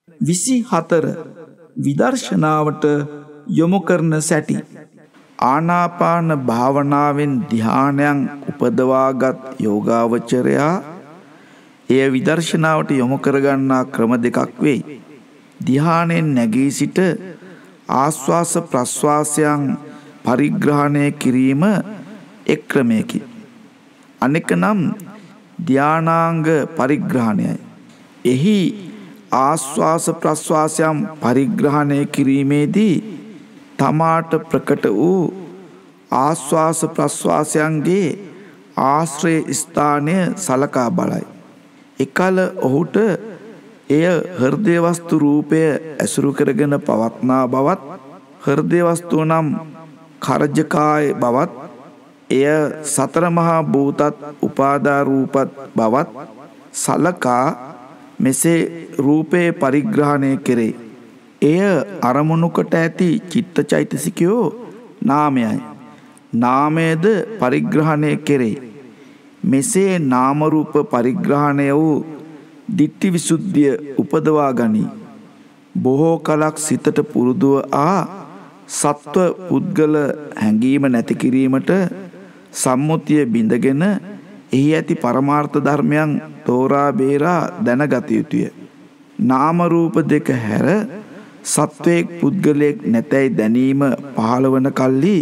24 විදර්ශනාවට යොමු කරන සැටි. ආනාපාන භාවනාවෙන් ධ්‍යානයන් උපදවාගත් යෝගාවචරයා එය විදර්ශනාවට යොමු කරගන්නා ක්‍රම දෙකක් වෙයි. ධ්‍යානෙන් නැගී සිට ආස්වාස ප්‍රස්වාසයන් පරිග්‍රහණය කිරීම එක් ක්‍රමයකි. අනෙක නම් ධානාංග පරිග්‍රහණයයි. එහි ආස්වාස ප්‍රස්වාසයන් පරිග්‍රහණය කිරීමේදී තමාට ප්‍රකට වූ ආස්වාස ප්‍රස්වාසයන්ගේ ආශ්‍රය ස්ථානය සලකා බලයි. එකල ඔහුට එය හෘදය වස්තු රූපය ඇසුරු කරගෙන පවත්නා බවත්, හෘදය වස්තුව නම් කරජකාය බවත්, එය සතර මහා භූතත් උපාදා රූපත් බවත් සලකා මෙසේ රූපේ පරිග්‍රහණය කෙරේ. එය අරමුණු කොට ඇති චිත්තචෛතසිකයෝ නාමයයි. නාමයද පරිග්‍රහණය කෙරේ. මෙසේ නාම රූප පරිග්‍රහණය වූ දිට්ඨි විසුද්ධිය උපදවා ගනී. බොහෝ කලක් සිතට පුරුදුව සත්ව පුද්ගල හැඟීම නැති කිරීමට සම්මුතිය බිඳගෙන එහි ඇති පරමාර්ථ ධර්මයන් තෝරා බේරා දැනගත යුතුය. නාම රූප දෙක හැර සත්වයක් පුද්ගලයෙක් නැතැයි දැනීම පහළවන කල්හි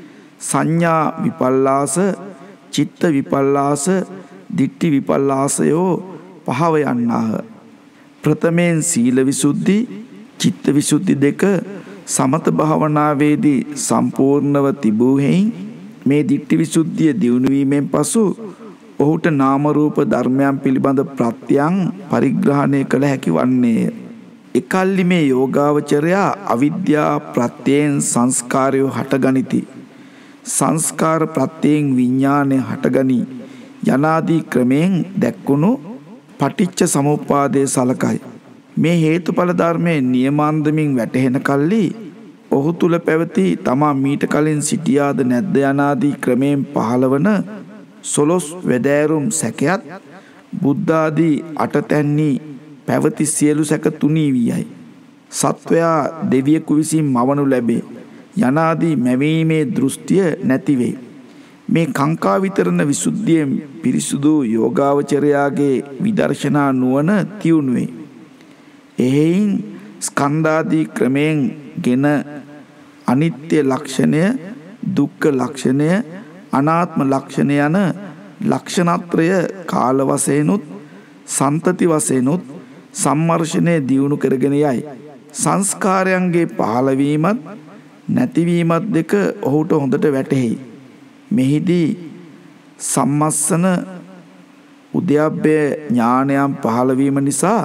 සංඥා විපල්ලාස, චිත්ත විපල්ලාස, දිට්ඨි විපල්ලාසයෝ පහව යන්නාහ. ප්‍රථමයෙන් සීල විසුද්ධි, චිත්ත විසුද්ධි දෙක සමත භාවනාවේදී සම්පූර්ණව තිබූ හේයින් මේ දිට්ඨි විසුද්ධිය දියුණු වීමෙන් පසු ඔහුට නාම රූප ධර්මයන් පිළිබඳ ප්‍රත්‍යයන් පරිග්‍රහණය කළ හැකි වන්නේය. එකල්ලි මේ යෝගාවචරයා අවිද්‍යා ප්‍රත්‍යයෙන් සංස්කාරය හටගනිති. සංස්කාර ප්‍රත්‍යයෙන් විඥානය හටගනී යනාදී ක්‍රමයෙන් දැක්වුණු පටිච්ච සමුප්පාදය සලකයි. මේ හේතුඵල ධර්මයේ නියමාන්දමින් වැටහෙන කල්ලි ඔහු තුල පැවති තමා මීට කලින් සිටියාද නැද්ද යනාදී ක්‍රමයෙන් පහළවන 12 වැදෑරුම් සැකයත් බුද්ධාදී අටතැන්හි පැවති සියලු සැක තුනී වී යයි. සත්වයා දෙවියෙකු විසින් මවනු ලැබේ යනාදී මැවීමේ දෘෂ්ටිය නැති වෙයි. මේ කාංකා විතරණ විසුද්ධියෙන් පිරිසුදු යෝගාවචරයාගේ විදර්ශනා නුවණ තියුණු වේ. එහෙයින් ස්කන්ධාදී ක්‍රමයෙන් ගෙන අනිත්‍ය ලක්ෂණය, දුක්ඛ ලක්ෂණය, අනාත්ම ලක්ෂණය යන ලක්ෂණත්‍රය කාල වශයෙන්ුත් සන්තති වශයෙන්ුත් සම්මර්ෂණය දියුණු කරගෙන යයි. සංස්කාරයන්ගේ පහළවීමත් නැතිවීමත් දෙක ඔහුට හොඳට වැටහෙයි. මෙහිදී සම්මස්සන උද්‍යප්පය ඥානයන් පහළවීම නිසා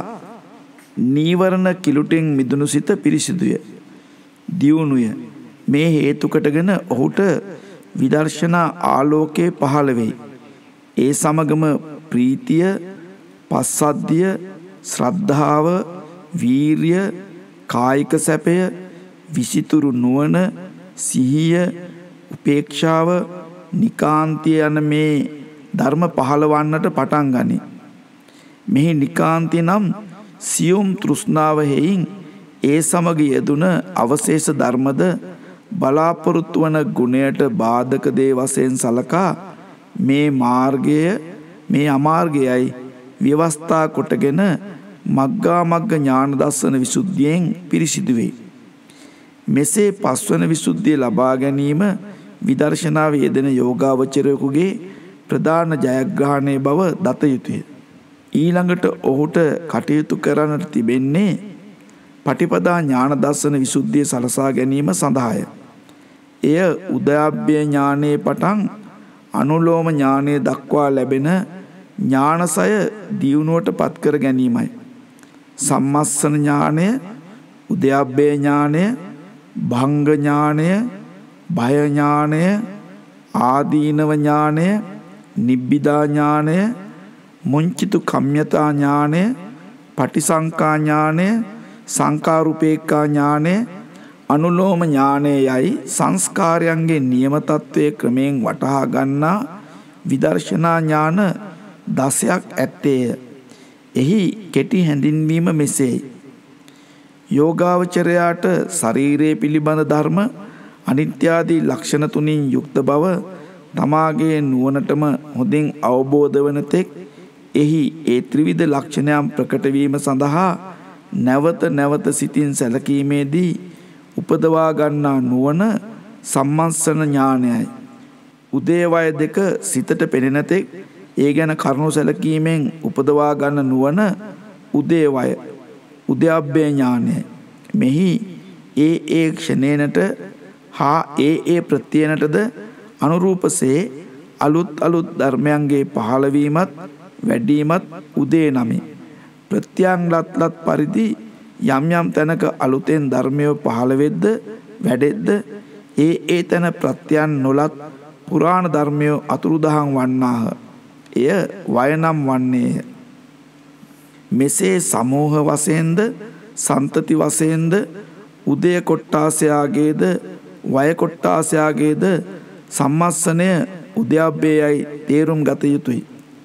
නීවරණ කිලුටෙන් මිදුණු සිත පිරිසිදුය, දියුණුය. මේ හේතු කොටගෙන ඔහුට විදර්ශනා ආලෝකයේ පහළ වෙයි. ඒ සමගම ප්‍රීතිය, පස්සද්ධිය, ශ්‍රද්ධාව, වීරිය, කායික සැපය, විසිතුරු නුවණ, සිහිය, උපේක්ෂාව, නිකාන්තිය යන මේ ධර්ම පහළවන්නට පටන් ගනී. මෙහි නිකාන්තිය නම් සියුම් තෘෂ්ණාව හේයින් ඒ සමග යෙදුන අවශේෂ ධර්මද බලාපොරොත්තු වන ගුණයට බාධක දේ වශයෙන් සලකා මේ මාර්ගය මේ අමාර්ගයයි ව්‍යවස්ථා කොටගෙන මග්ගා මග්ග ඥාන දර්ශන විසුද්ධියෙන් පිරිසිදු වේ. මෙසේ පස්වන විසුද්ධිය ලබා ගැනීම විදර්ශනාවේ යෙදෙන යෝගාවචරයෙකුගේ ප්‍රධාන ජයග්‍රහණය බව දත යුතුය. ඊළඟට ඔහුට කටයුතු කරන්නට තිබෙන්නේ පටිපදා ඥාන දර්ශන විසුද්ධිය සලසා ගැනීම සඳහාය. එය උදයාභ්‍ය ඥානයේ පටන් අනුලෝම ඥානයේ දක්වා ලැබෙන ඥානසය දියුණුවට පත් කර ගැනීමයි. සම්මස්සන ඥානය, උදයාභ්‍ය ඥානය, භංග ඥානය, භය ඥානය, ආදීනව ඥානය, නිබ්බිදා ඥානය, මුංචිතු කම්යතා ඥානය, පටිසංකා ඥානය, සංකාරුපේක්ඛා ඥානය, අනුලෝම ඥානය යයි සංස්කාරයන්ගේ නියම තත්වයේ ක්‍රමයෙන් වටහා ගන්නා විදර්ශනා ඥාන 10ක් ඇත්තේය. එහි කෙටි හැඳින්වීම මෙසේයි. යෝගාවචරයාට ශරීරයේ පිළිබඳ ධර්ම අනිත්‍ය ආදී ලක්ෂණ තුنين යුක්ත බව තමාගේ නුවණටම හොඳින් අවබෝධ වන තෙක් එහි ඒ ත්‍රිවිධ ලක්ෂණයන් ප්‍රකට වීම සඳහා නැවත නැවත සිතින් සැලකීමේදී උපදවා ගන්නා නුවණ සම්මස්සන ඥානයයි. උදේවය දෙක සිතට පෙනෙන තෙක් ඒ ගැන කරුණු සැලකීමෙන් උපදවා ගන්න නුවණ උදේවය උද්‍යප්පේ ඥානයයි. මෙහි ඒ ක්ෂණේනට හා ඒ ප්‍රත්‍යයනටද අනුරූපසේ අලුත් ධර්මයන්ගේ පහළවීමත් වැඩිවීමත් උදේ නමි. ප්‍රත්‍යයන් ලත් පරිදි යම් යම් තැනක අලුතෙන් ධර්මය පහළ වෙද්ද වැඩෙද්ද ඒ තැන ප්‍රත්‍යයන් නොලත් පුරාණ ධර්මය අතුරුදහන් වන්නාහ. එය වයනම් වන්නේය. මෙසේ සමූහ වශයෙන්ද සන්තති වශයෙන්ද උදය කොට්ටාසයාගේද වය කොට්ටාසයාගේද සම්මස්සනය උද්‍යප්පේයයි තේරුම් ගත යුතුයි.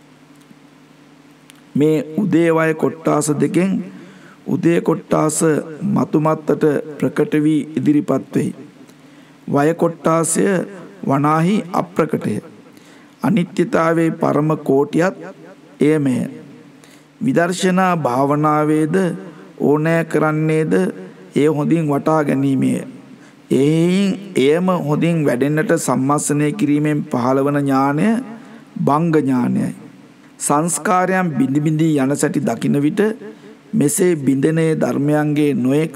මේ උදේවය කොට්ටාස දෙකෙන් උදේ කොට්ටාස මතුමත්තට ප්‍රකට වී ඉදිරිපත් වෙයි. වය කොට්ටාසය වනාහි අප්‍රකටය. අනිත්‍යතාවේ පරම කෝටියත් එයමය. විදර්ශනා භාවනාවේද ඕනෑ කරන්නේද එය හොඳින් වටා ගැනීමය. එයම හොඳින් වැඩෙන්නට සම්මස්සනය කිරීමෙන් පහළවන ඥානය භංග ඥානයයි. සංස්කාරයන් බිඳි බිඳී යන සැටි දකින විට මෙසේ බිඳෙනේ ධර්මයන්ගේ නොයෙක්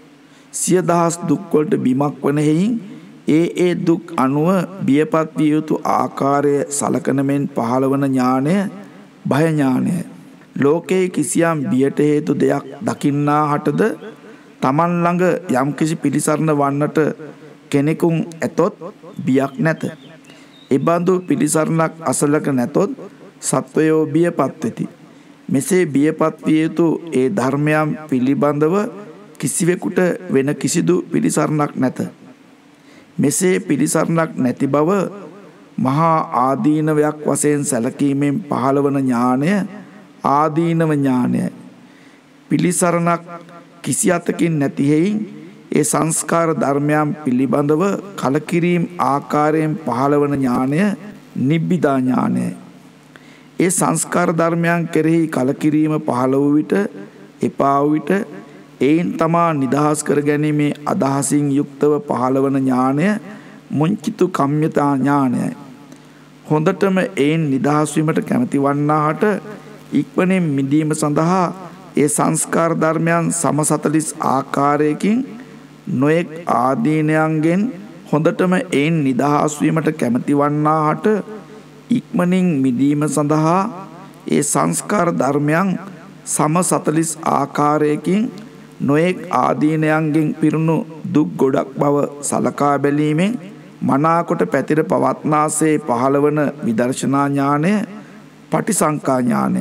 සිය දහස් දුක්වලට බිමක් වන හේයින් ඒ දුක් අනුව බියපත් විය යුතු ආකාරය සලකන මෙන් පහළවන ඥානය භය ඥානයයි. ලෝකයේ කිසියම් බියට හේතු දෙයක් දකින්නා හටද තමන් ළඟ යම්කිසි පිළිසරණ වන්නට කෙනෙකුන් ඇතොත් බියක් නැත. එබඳු පිළිසරණක් අසලක නැතොත් සත්වයෝ බියපත් වෙති. මෙසේ බියපත් විය යුතු ඒ ධර්මයන් පිළිබඳව කිසිවෙකුට වෙන කිසිදු පිළිසරණක් නැත. මෙසේ පිළිසරණක් නැති බව මහා ආදීනවයක් වශයෙන් සැලකීමෙන් පහළවන ඥානය ආදීනව ඥානයයි. පිළිසරණක් කිසි අතකින් නැති හේයින් ඒ සංස්කාර ධර්මයන් පිළිබඳව කලකිරීම ආකාරයෙන් පහළවන ඥානය නිබ්බිදා ඥානයයි. ඒ සංස්කාර ධර්මයන් කෙරෙහි කලකිරීම පහළ වූ විට එපා වූ විට එයින් තමා නිදහස් කර ගැනීමේ අදහසින් යුක්තව පහළවන ඥානය මුංචිතු කම්මිතා ඥානයයි. හොඳටම එයින් නිදහස් වීමට කැමති වන්නාහට ඉක්මනින් මිදීම සඳහා ඒ සංස්කාර ධර්මයන් සම 40 ආකාරයකින් නොයෙක් ආදීනයන්ගෙන් හොඳටම එයින් නිදහස් වීමට කැමති වන්නාහට ඉක්මනින් මිදීම සඳහා ඒ සංස්කාර ධර්මයන් සම 40 ආකාරයකින් නොයෙක් ආදීනයන්ගෙන් පිරුණු දුක් ගොඩක් බව සලකා බැලීමෙන් මනාකොට පැතිර පවත්නාසේ පහළවන විදර්ශනා ඥානය පටිසංකා ඥානය.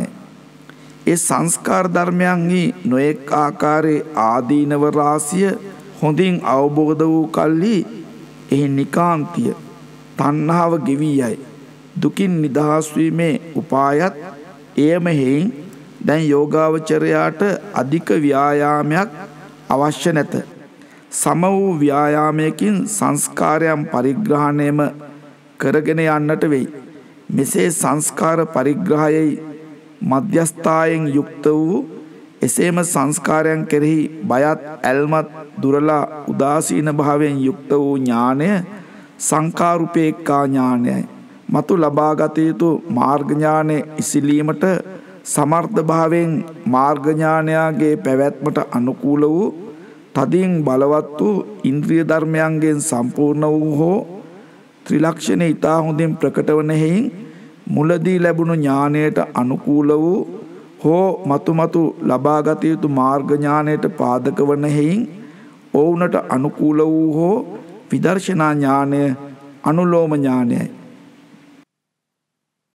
ඒ සංස්කාර ධර්මයන්හි නොයෙක් ආකාරයේ ආදීනව රාශිය හොඳින් අවබෝධ වූ කල්හි එහි නිකාන්තිය තණ්හාව ගෙවී යයි. දුකින් නිදහස් වීමේ උපායත් එයම හේයින් දැන් යෝගාවචරයාට අධික ව්‍යායාමයක් අවශ්‍ය නැත. සම වූ ව්‍යායාමයකින් සංස්කාරයන් පරිග්‍රහණයම කරගෙන යන්නට වෙයි. මෙසේ සංස්කාර පරිග්‍රහයයි මධ්‍යස්ථායෙන් යුක්ත වූ එසේම සංස්කාරයන් කෙරෙහි බයත් ඇල්මත් දුරලා උදාසීන භාවයෙන් යුක්ත වූ ඥානය සංකාරුපේක්ඛා ඥානයයි. මතු ලබාගත යුතු මාර්ග ඥානය ඉසිලීමට සමර්ථ භාවයෙන් මාර්ග ඥානයාගේ පැවැත්මට අනුකූල වූ තදින් බලවත් වූ ඉන්ද්‍රිය ධර්මයන්ගෙන් සම්පූර්ණ වූ හෝ ත්‍රිලක්ෂණ ඊතා හොඳින් ප්‍රකට වන හේයින් මුලදී ලැබුණු ඥානයට අනුකූල වූ හෝ මතු ලබාගත යුතු මාර්ග ඥානයට පාදක වන හේයින් ඔවුනට අනුකූල වූ හෝ විදර්ශනා ඥානය අනුලෝම ඥානයයි.